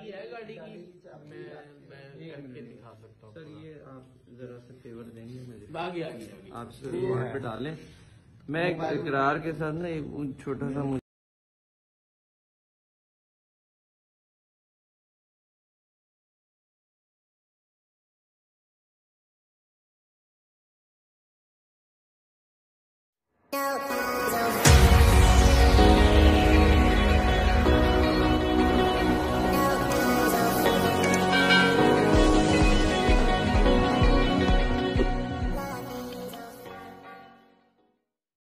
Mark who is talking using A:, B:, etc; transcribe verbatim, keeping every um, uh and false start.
A: चाबी है गाड़ी की, मैं मैं करके दिखा सकता हूँ
B: सर। ये आप जरा सा फेवर देंगे मुझे?
A: आगे आगे
B: आप रिकॉर्ड पे डालें। मैं इकरार के साथ ना एक छोटा सा मुझे
C: No.